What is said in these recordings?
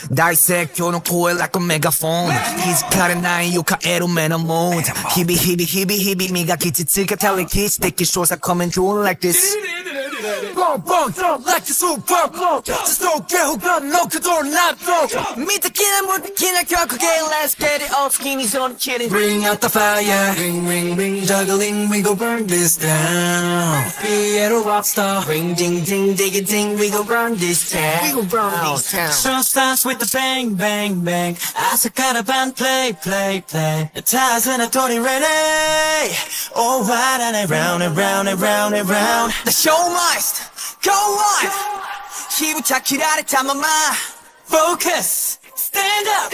大説教の声 like a megaphone 気づかれないよ帰る目のモード日々磨き続けた歴史的詳細 coming through like this Boom, boom, jump like the super blow Just don't get who got no control, not blow 見た気な無敵な曲芸 Let's get it all skinny, so I'm kidding Bring out the fire Ring, ring, ring, juggling We go burn this down Be a rock star Ring, ding, ding, dig it, ding We go burn this town We go burn this town Show starts with the bang, bang, bang Acapella band play, play, play The ties and a Tony ready Oh, right and round and round and round and round The show must go on 힘을 기다렸다 my mind Focus, stand up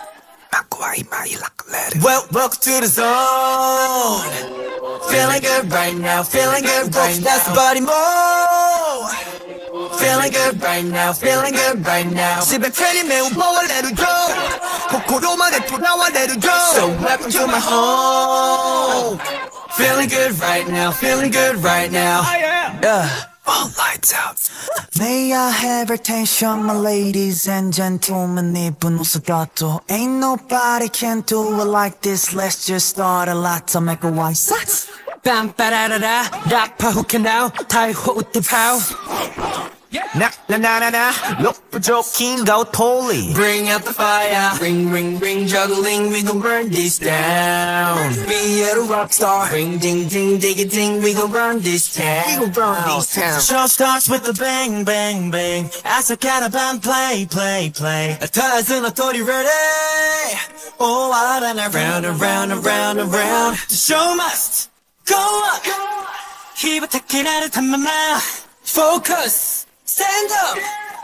Welcome to the zone Feeling good right now, feeling good right now That's the body move Feeling good right now, feeling good right now 집에 편히 매운 보아 let it go 코코로만에 돌아와 let it go So welcome to my home Feeling good right now, feeling good right now All lights out May I have attention my ladies and gentlemen 입은 옷을 가도 Ain't nobody can do it like this Let's just start a lot to make a white socks 빰빠라라라 락파 who can now 타이호 우띠 파우 Na look for joking go totally Bring out the fire Ring ring ring juggling We gon' burn this down Be a rock star Ring ding ding dig it ding We gon' burn this town We gon' burn this town Show starts with the bang bang bang Acapella band play play play A thousand authority ready Oh out and around around around around The show must go on 힘부터 기나를 탐마마 Focus Stand up!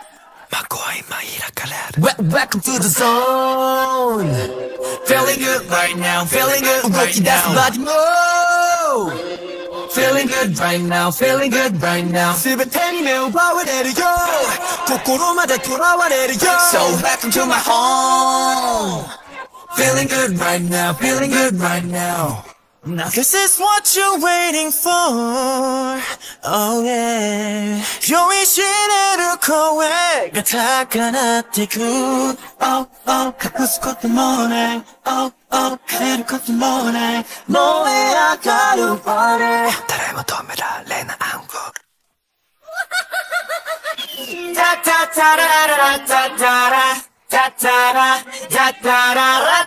Welcome to the zone Feeling good right now, feeling good right now body move Feeling good right now, feeling good right now 집에 팬이 매우 power let it go 코코로마다 돌아와 let it go So welcome to my home Feeling good right now, feeling good right now Now this is what you're waiting for Oh yeah 용이 시내를 거해 가타가나티쿠 Oh oh 가끔씩 걷던 morning Oh oh 그대를 걷던 morning 너의 아까운 발에 誰も止められない暗号 타타타라라라타타라 타타라 타타라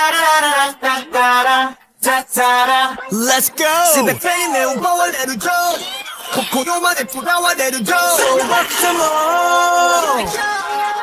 타타라 Let's go! 집에 팬이 매운 보아 let it go 코코로만에 돌아와 let it go So rock some more